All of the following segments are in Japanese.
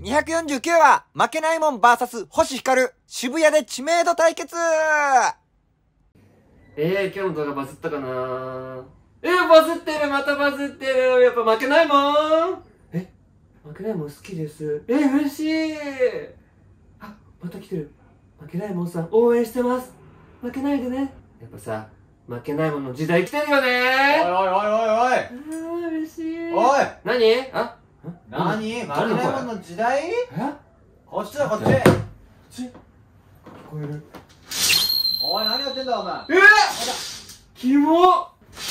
249話、負けないもん VS 星光、渋谷で知名度対決。 今日の動画バズったかな。バズってる、またバズってる。やっぱ負けないもん。負けないもん好きです。嬉しい。あ、また来てる。負けないもんさん応援してます。負けないでね。やっぱさ、負けないもんの時代来てるよね。 おいおいおいおいおい。 嬉しい。 おい。 何？ 何？負けないもんの時代？こっちだこっち。こっち。聞こえる。おい何やってんだお前。 キモ。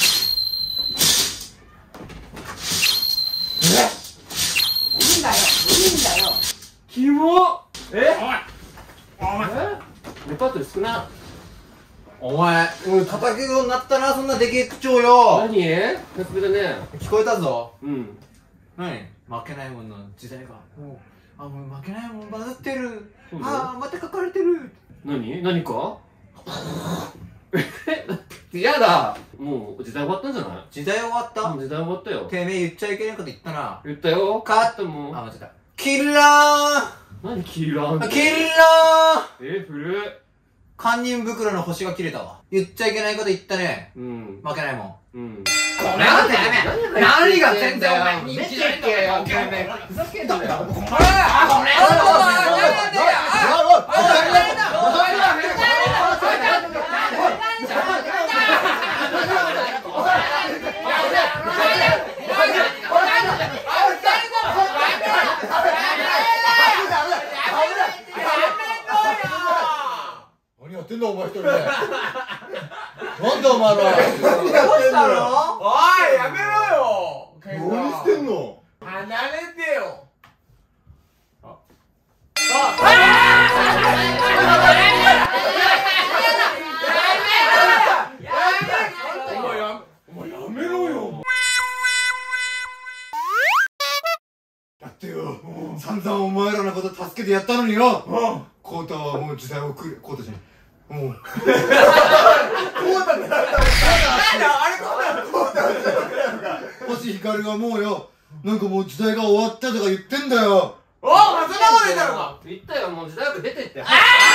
いいんだよいいんだよ。 キモ。 お前。 レパートリー少な。 お前、叩くようになったな、そんなでけえ口調よ。 何？夏目だね。 聞こえたぞ。 何？ 負けないもんの時代が。もう負けないもんバズってる。また書かれてる。 何か？やだ。もう時代終わったんじゃない？ 時代終わった？ 時代終わったよ。 てめえ言っちゃいけないこと言ったな。 言ったよ。 カットもう。 間違えた。キラー。 何キラー？ キラー。 古い。 堪忍袋の星が切れたわ。言っちゃいけないこと言ったね。負けないもん。 ごめんって何が全然お前人気ないんだよ。ふざけんなよ。ごめん。何やってんだお前一人で。なんだお前ら。何やってんだよ。 おいやめろよ。 何してんの。 離れてよ。お前やめろよ。 だってよ、散々お前らのこと助けてやったのによ。コウタはもう時代を送る。コウタじゃない。もう。コウタってなんだ。星光がもうよ、なんかもう時代が終わったとか言ってんだよ。 おお、そんなこと言ったのか。 言ったよ、もう時代よく出てって。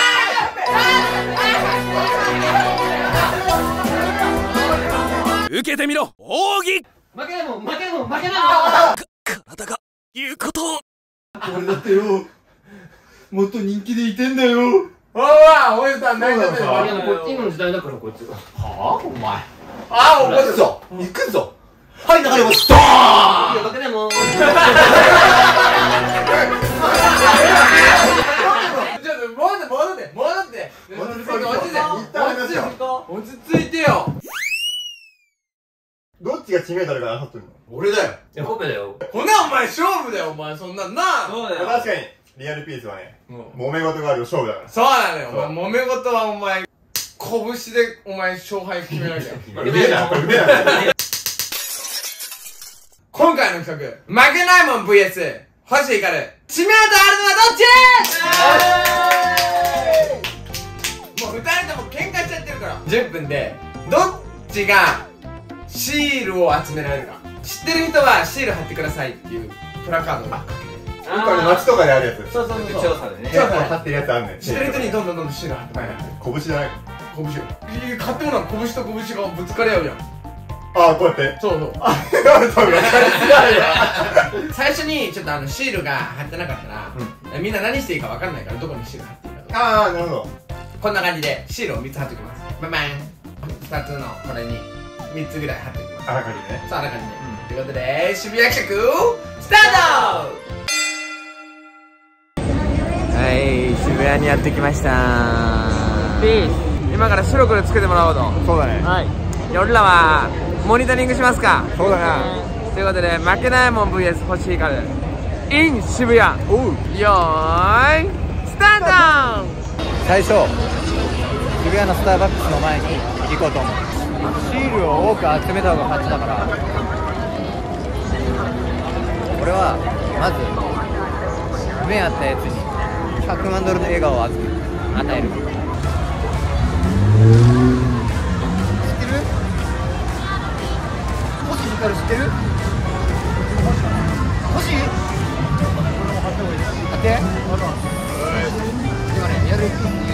受けてみろ、奥義。 負けないもん。体が言うことを。 俺だってよ、もっと人気でいてんだよ。 おいさん何やってんの。 こっちの時代だからこっちが。 はぁお前。 怒行くぞ行くぞ。はい、流れ星ドーン。 負けないもん。 ちょっと戻って落ち着いてよ。 どっちが知名度あるかな、とるの。 俺だよ。 いや、コペだよ。 ほなお前勝負だよお前そんなんな。 そうだよ。 確かに、リアルピースはね、揉め事がある勝負だから。 そうなのよ。お前揉め事はお前拳でお前勝敗決めなきゃ。 腕だ。 今回の企画、負けないもん VS 星光、知名度あるのはどっち？もう二人とも喧嘩しちゃってるから。10分でどっちがシールを集められるか。知ってる人はシール貼ってくださいっていうプラカードがかける。 これ街とかであるやつ。 そう調査でね。 調査貼ってるやつあんねん。 知ってる人にどんどんシール貼ってもらえる。 拳じゃないの。 拳を買ってもらう。拳と拳がぶつかり合うやん。 ああ、こうやって。 そう。最初にちょっとシールが貼ってなかったら、みんな何していいか分かんないからどこにシール貼っていいかとか。 ああ、なるほど。 こんな感じでシールを3つ貼っておきます。バンバン。2つのこれに3つぐらい貼っておきます。 あらかじめね。 そう、あらかじめ。ということで渋谷企画スタート。 はい、渋谷にやってきました。今から白黒つけてもらおうと。 そうだね。 はい。俺らはモニタリングしますか。 そうだな。 ということで負けないもん VS 星光 in 渋谷。よーいスタート。 最初、渋谷のスターバックスの前に行こうと思う。シールを多く集めた方が勝ちだから、俺はまず目合ったやつに100万ドルの笑顔を与える。知ってる？星？ DRP っていう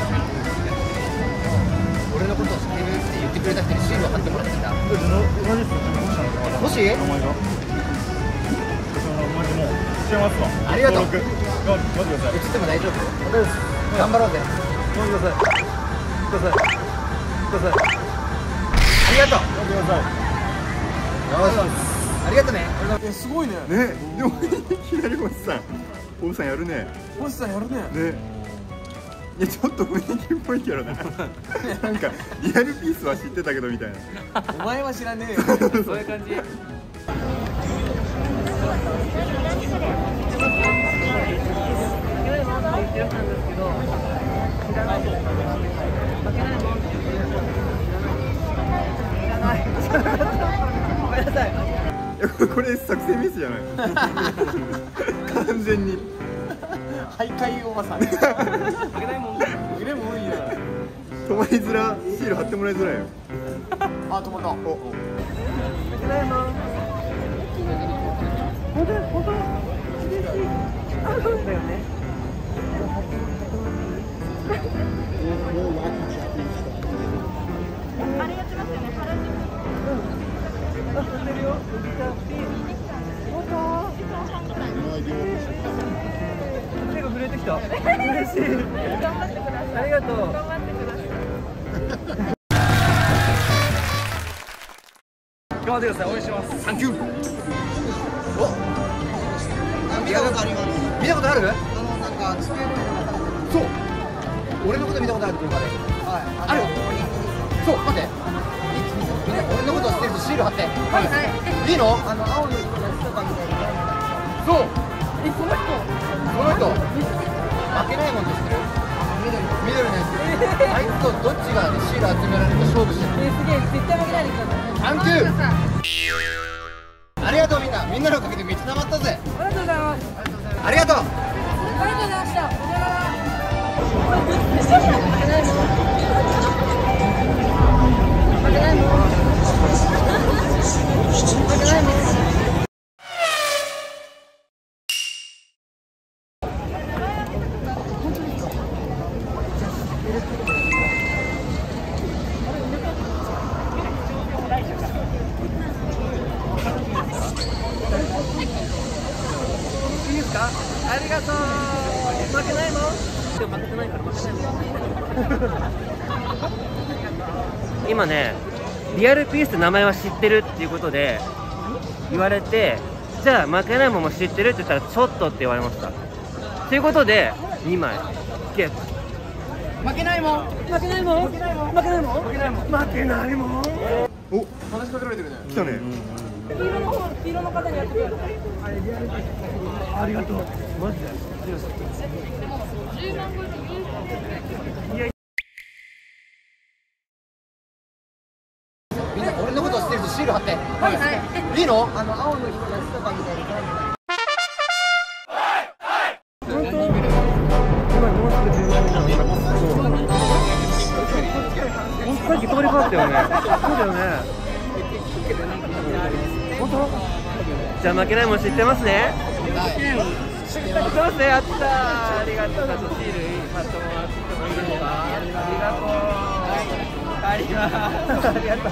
俺のことを知ってるって言ってくれた人にシールを貼ってもらってた。もしありがとう。映っても大丈夫。頑張ろうぜ。ありがとう。ありがとうね。 すごいね。 ね、でもいきなり星さんやるね。 星さんやるね。 ね。いやちょっと雰囲気っぽいけどな。なんかリアルピースは知ってたけどみたいな。 お前は知らねえよ。そういう感じ。 これ作戦ミスじゃない。完全に。 徘徊おばさん。負けないもん。負けないもんいいな。 止まりづら、シール貼ってもらいづらいよ。 あ、止まった。お。負けないもん。本当。厳しい。だよね。 あれやってますよね。原宿。 手が震えてきた。嬉しい。頑張ってください。ありがとう。頑張ってください。頑張ってください。応援します。サンキュー。 お、見たことあります。見たことある？なんか机の。そう。俺のこと見たことある車で。はい。ある。そう。待って。俺のこと知ってるとシール貼って。はい。いいの？青の人が人かみたいな。そう。この人。負けないもんですけど。緑のやつ。あいつとどっちがシール集められるか勝負してる。 すげえ、絶対負けないでください。 サンキュー。ありがとうみんな。みんなのおかげでめっちゃ溜まったぜ。 ありがとうございます。 ありがとう。 ありがとうございました。 ありがとう。負けないの？でも負けてないから負けないの。今ね、リアルピースって名前は知ってるっていうことで言われて、じゃあ負けないもんも知ってるって言ったらちょっとって言われました。ということで2枚ゲット。負けないもん。負けないもん。負けないもん。負けないもん。負けないもん。負けないもん。 お、 話しかけられてるね。 来たね。 黄色の方にやってください。 ありがとう。マジで。 みんな俺のこと知ってるとシール貼って。はい。いいの？青の人が人かみたいな。 本当？今もうすぐ10万円なの。さっき通りかかったよね。そうだよね。本当？じゃあ負けないもん知ってますね。知ってますね。やったー。ありがとう。シール貼ってもらってもいいですか？ありがとう。ありがとう。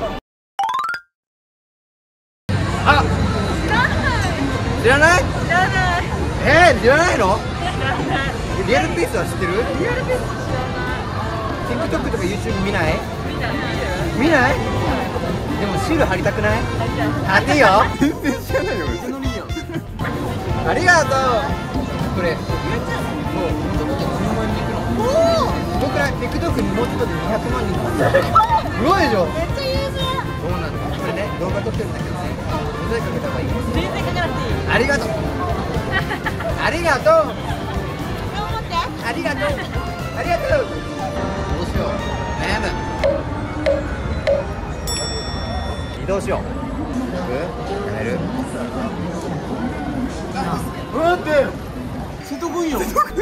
あ、知らない？ 知らない。 知らないの？リアルピースは知ってる？ リアルピース知らない。 TikTok とか YouTube 見ない？見ない？でもシール貼りたくない？貼っていいよ。 全然知らないよ。 ありがとう。これ。そう。10万人いくの。僕ら TikTok にもうちょっとで200万人。すごいでしょ。 めっちゃ優秀。 そうなんだ。これね、動画撮ってるんだけどね。モザイクかけた方がいい。 全然かけなくていい。 ありがとう。ありがとう。 頑張って。 ありがとう。ありがとう。どうしよう。悩む。移動しよう。やめる。 待って。瀬戸君よ。 もしこれ知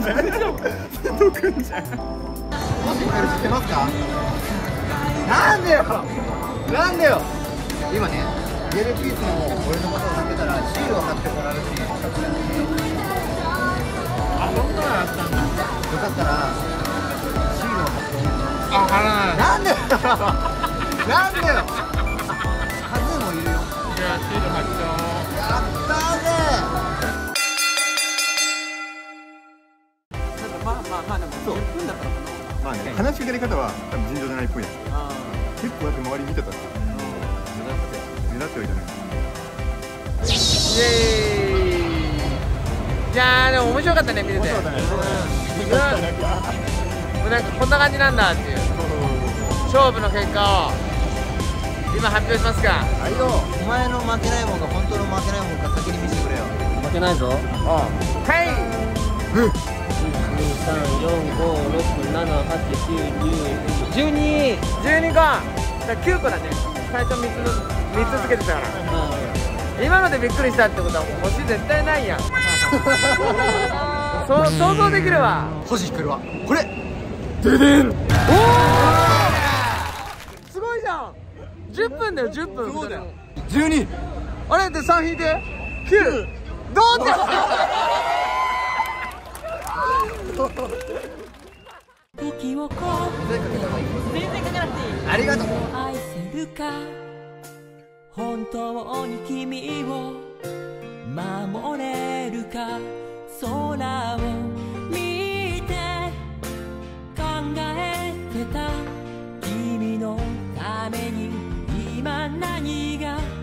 ってますか？なんでよ。なんでよ。今ね、リアルピースの俺のことを知ってたらシールを貼ってもらうっていう企画なんで。あ、そんなのあったんだ。よかったらなんでなんでよ。カズーもいるよ。 じゃあシール貼っちゃやったーぜ。 まあね、話しかけられ方は多分尋常じゃないっぽいやつ。結構だって周り見てたし目立ってはいたね。 イエーイ。いやーでも面白かったね、見てて。もうなんかこんな感じなんだっていう勝負の結果を今発表しますか。 はいよ。お前の負けないもんが本当の負けないもんか先に見せてくれよ。 負けないぞ。 はい 12 12個だから9個だね。最初3つつけてたから今のでびっくりしたってことは星絶対ないやん想像できるわ。 星光るわ。これすごいじゃん。10分だよ10分。そうだよ。 12。 あれで3引いて9どうって時をこう全然かけなくていい。 ありがとう。 愛せるか本当に君を守れるか空を見て考えてた君のために今何が